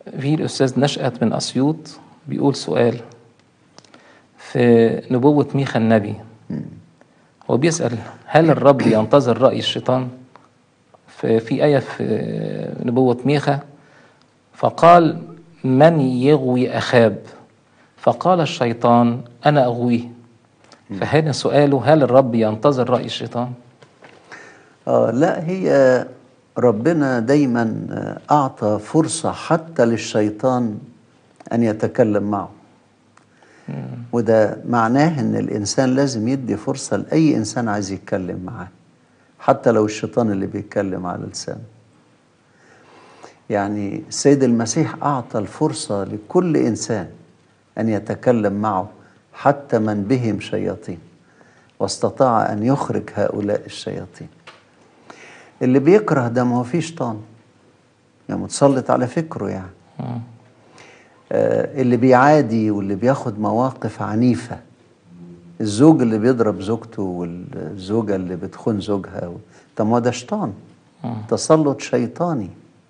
في الأستاذ نشأت من أسيوط بيقول سؤال في نبوة ميخا النبي. هو بيسأل هل الرب ينتظر رأي الشيطان؟ في آية في نبوة ميخا فقال من يغوي أخاب، فقال الشيطان أنا أغويه. فهنا سؤاله هل الرب ينتظر رأي الشيطان؟ لا، هي ربنا دايما أعطى فرصة حتى للشيطان أن يتكلم معه. وده معناه أن الإنسان لازم يدي فرصة لأي إنسان عايز يتكلم معاه، حتى لو الشيطان اللي بيتكلم على لسانه. يعني السيد المسيح أعطى الفرصة لكل إنسان أن يتكلم معه، حتى من بهم شياطين، واستطاع أن يخرج هؤلاء الشياطين. اللي بيكره ده ما هو فيه شيطان، يعني متسلط على فكره يعني. اللي بيعادي واللي بياخد مواقف عنيفة، الزوج اللي بيضرب زوجته والزوجة اللي بتخون زوجها، طب ما ده شيطان، تسلط شيطاني.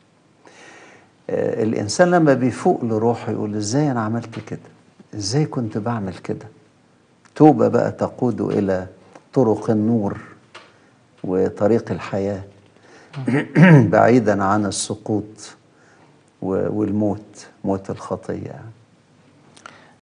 الإنسان لما بيفوق لروحه يقول إزاي أنا عملت كده، إزاي كنت بعمل كده. توبة بقى تقود إلى طرق النور وطريق الحياة بعيدا عن السقوط والموت، موت الخطية يعني.